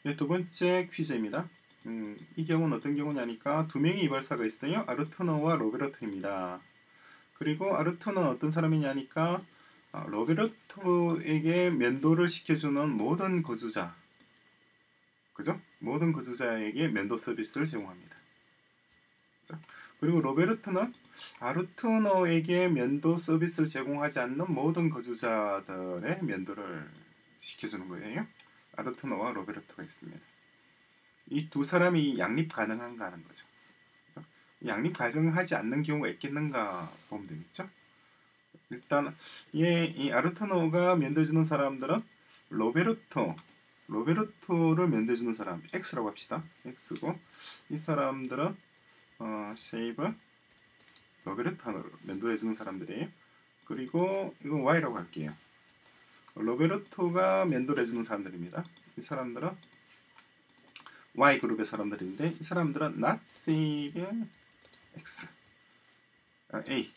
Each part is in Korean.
네, 두 번째 퀴즈입니다. 이 경우는 어떤 경우냐니까 두 명의 이발사가 있어요. 아르투노와 로베르토입니다. 그리고 아르투노는 어떤 사람이냐니까 로베르토에게 면도를 시켜주는 모든 거주자, 그죠? 모든 거주자에게 면도 서비스를 제공합니다. 그죠? 그리고 로베르토는 아르투노에게 면도 서비스를 제공하지 않는 모든 거주자들의 면도를 시켜주는 거예요. 아르투노와 로베르토가 있습니다. 이 두 사람이 양립 가능한가 하는 거죠. 그죠? 양립 가능하지 않는 경우가 있겠는가 보면 되겠죠. 일단 이 아르투노가 면도해주는 사람들은 로베르토를 면도해주는 사람 X라고 합시다. X고 이 사람들은 쉐이브 로베르토를 면도해주는 사람들이에요. 그리고 이건 Y라고 할게요. 로베르토가 면도를 해주는 사람들입니다. 이 사람들은 Y그룹의 사람들인데 이 사람들은 not save X A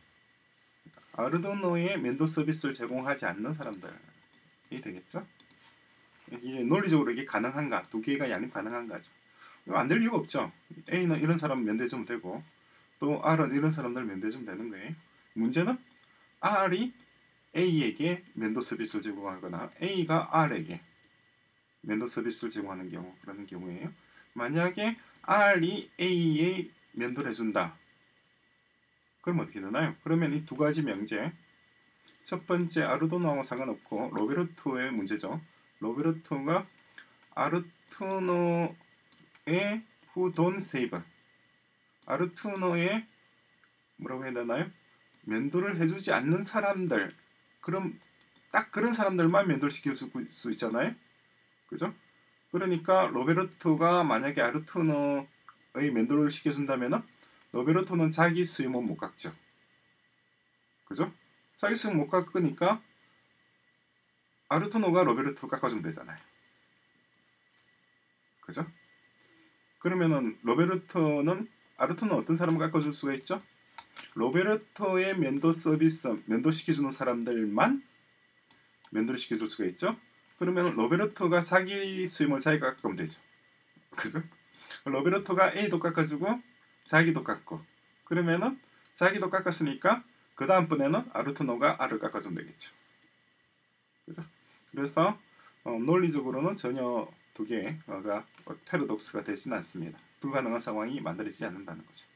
아르두노의 면도 서비스를 제공하지 않는 사람들이 되겠죠. 이제 논리적으로 이게 가능한가, 두 개가 양립 가능한가죠. 이거 안 될 이유가 없죠. A는 이런 사람 면도해주면 되고 또 R은 이런 사람들 면도해주면 되는 거예요. 문제는 R이 A에게 면도 서비스를 제공하거나 A가 R에게 면도 서비스를 제공하는 경우, 그런 경우에요. 만약에 R이 A에 면도를 해준다. 그럼 어떻게 되나요? 그러면 이 두 가지 명제, 첫 번째 아르두노하고 상관없고 로베르토의 문제죠. 로베르토가 아르투노의 who don't save, 아르투노의 뭐라고 해야 되나요? 면도를 해주지 않는 사람들, 그럼 딱 그런 사람들만 면도를 시킬 수 있잖아요. 그죠? 그러니까 로베르토가 만약에 아르투노의 면도를 시켜준다면 로베르토는 자기 수염은 못 깎죠. 그죠? 자기 수염 못 깎으니까 아르투노가 로베르토 깎아주면 되잖아요. 그죠? 그러면은 로베르토는 아르투노는 어떤 사람을 깎아줄 수가 있죠? 로베르토의 면도 서비스, 면도시켜주는 사람들만 면도를 시켜줄 수가 있죠? 그러면 로베르토가 자기 수염을 자기가 깎으면 되죠. 그죠? 로베르토가 A도 깎아주고 자기도 깎고 그러면은 자기도 깎았으니까 그 다음번에는 아르투노가 R을 깎아주면 되겠죠. 그죠? 그래서 논리적으로는 전혀 두 개가 패러독스가 되지는 않습니다. 불가능한 상황이 만들어지지 않는다는 거죠.